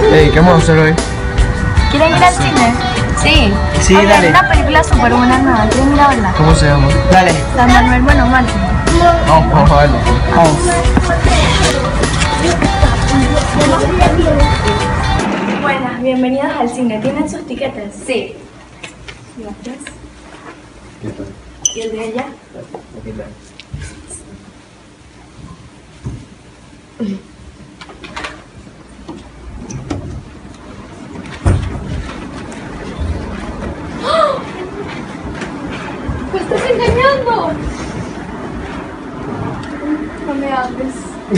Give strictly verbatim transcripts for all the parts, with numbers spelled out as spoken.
Hey, ¿qué vamos a hacer hoy? ¿Quieren ir al cine? Sí. Sí, Oye, dale. hay una película súper buena nueva. ¿Quieren ir a verla? ¿Cómo se llama? Dale. San Manuel Bueno Martín. Vamos, vamos a verlo. Vamos. Buenas, bienvenidos al cine. ¿Tienen sus tiquetes? Sí. Gracias. ¿Y el de ella? ¡Me estás engañando! No me hables.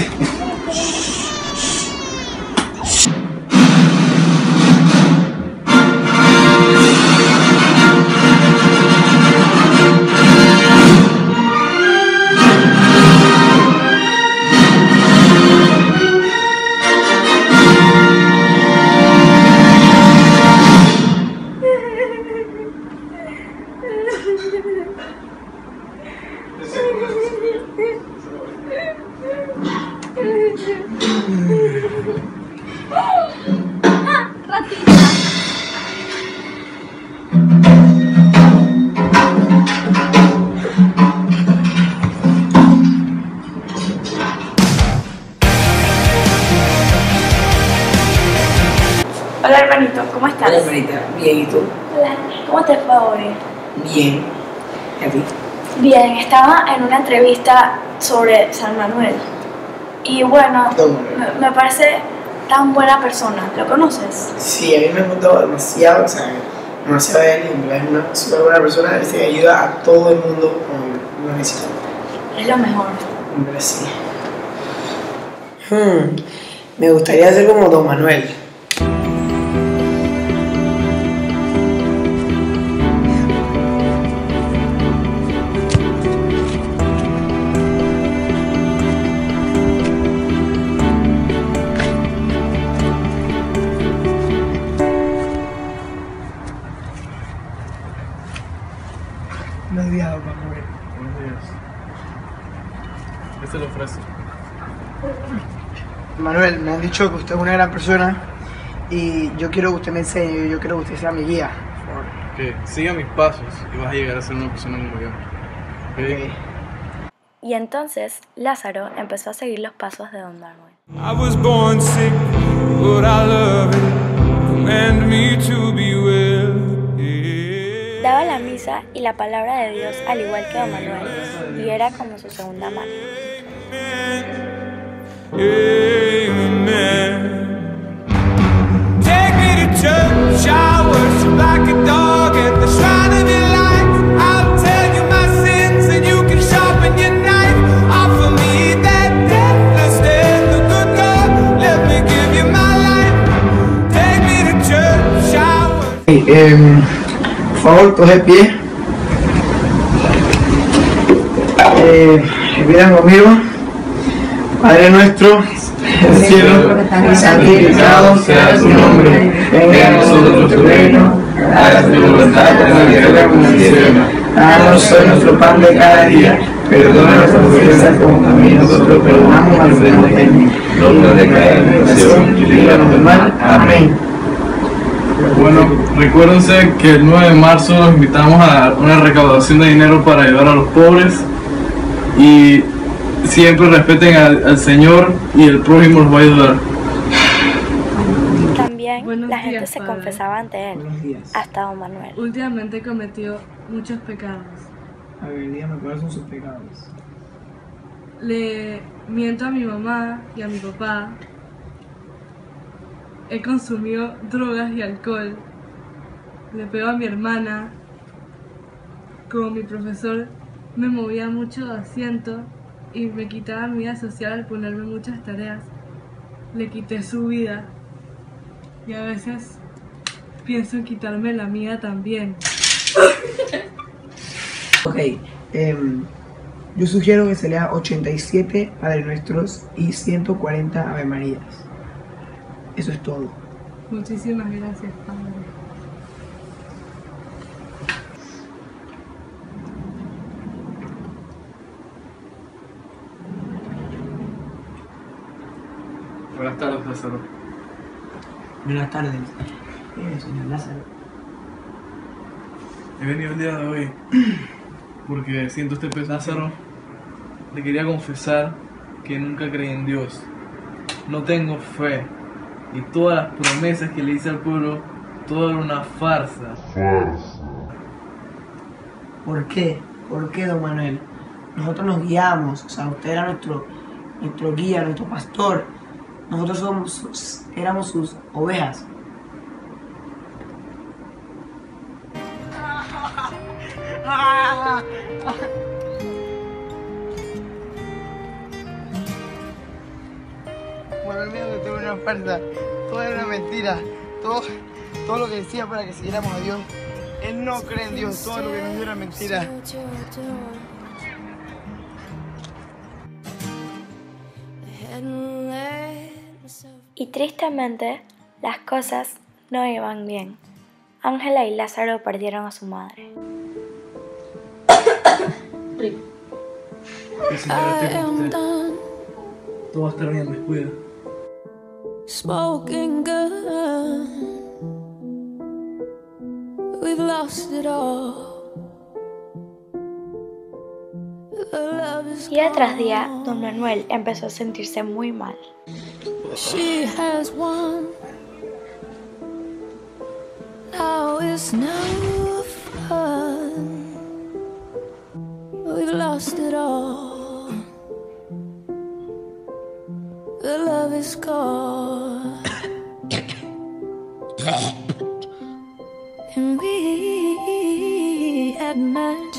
Hola hermanito, ¿cómo estás? Hola hermanita, bien, ¿y tú? Hola, ¿cómo te fue hoy? Bien, ¿y a ti? Bien, estaba en una entrevista sobre San Manuel y bueno, me, me parece tan buena persona, ¿lo conoces? Sí, a mí me ha gustado demasiado, o sea, demasiado él, es una súper buena persona, es que ayuda a todo el mundo con lo necesita. Es lo mejor. Hombre, sí. Hmm, me gustaría ser como Don Manuel. Buenos días, don Manuel. Buenos días. ¿Qué se le ofrece? Manuel, me han dicho que usted es una gran persona y yo quiero que usted me enseñe, yo quiero que usted sea mi guía, por favor. Que siga mis pasos y vas a llegar a ser una persona como yo. ¿Ok? Ok. Y entonces Lázaro empezó a seguir los pasos de Don Manuel. I was born sick, but I love it. Command me to be well. Yeah. Daba la misa y la palabra de Dios al igual que Don Manuel y era como su segunda mano. Amen. Take me to church, I worship like a dog at the shrine of your light. I'll tell you my sins and you can sharpen your knife. Offer me that deathless death, the good God, let me give you my life. Take me to church, I worship. Hey, eh, por favor, coge pie. Eh, repitan conmigo. Padre nuestro, en el cielo, santificado sea tu nombre. Venga a nosotros tu reino. Hágase tu voluntad en la tierra como en el cielo. Danos hoy nuestro pan de cada día. Perdona nuestras ofensas como también nosotros perdonamos a los que nos ofenden. No nos declare en tentación y líbranos del mal. Amén. Bueno, recuérdense que el nueve de marzo los invitamos a una recaudación de dinero para ayudar a los pobres y siempre respeten al, al Señor y el prójimo los va a ayudar. También Buenos la gente días, se padre. confesaba ante él, Buenos días. hasta Don Manuel. Últimamente he cometido muchos pecados. A ver, dígame cuáles son sus pecados. Le miento a mi mamá y a mi papá. He consumido drogas y alcohol. Le pego a mi hermana. Como mi profesor me movía mucho de asiento y me quitaba mi vida social al ponerme muchas tareas, le quité su vida. Y a veces pienso en quitarme la mía también. Ok, eh, yo sugiero que se lea ochenta y siete Padre Nuestros y ciento cuarenta Ave Marías. Eso es todo. Muchísimas gracias, Padre. Buenas tardes, Lázaro. Buenas tardes, eh, señor Lázaro. He venido el día de hoy porque siento este peso. Lázaro, le quería confesar que nunca creí en Dios. No tengo fe. Y todas las promesas que le hice al pueblo, todo era una farsa. ¿Por qué? ¿Por qué, don Manuel? Nosotros nos guiamos, o sea, usted era nuestro, nuestro guía, nuestro pastor. Nosotros somos sus- éramos sus ovejas. Manuel mío, que todo era una farsa, todo era una mentira, todo, todo lo que decía para que siguiéramos a Dios. Él no cree en Dios, todo lo que nos dio era mentira. Y tristemente, las cosas no iban bien. Ángela y Lázaro perdieron a su madre. Que el Señor esté con usted. Todo va a estar bien, descuida. Smoking gun, we've lost it all. The love is Día tras día, don Manuel empezó a sentirse muy mal. she has won. Now it's no fun. We've lost it all. The love is gone. And we had met